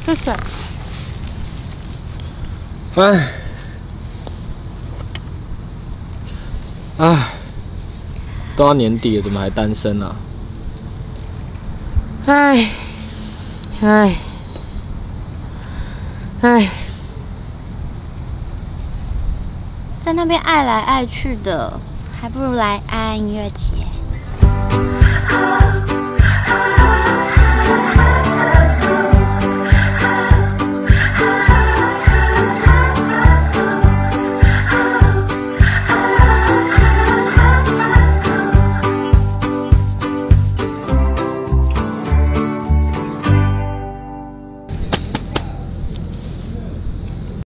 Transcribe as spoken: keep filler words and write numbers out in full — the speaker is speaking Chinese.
谢谢。 哎，哎，都要年底了，怎么还单身啊？ 哎，哎，哎，在那边爱来爱去的，还不如来爱爱音乐节。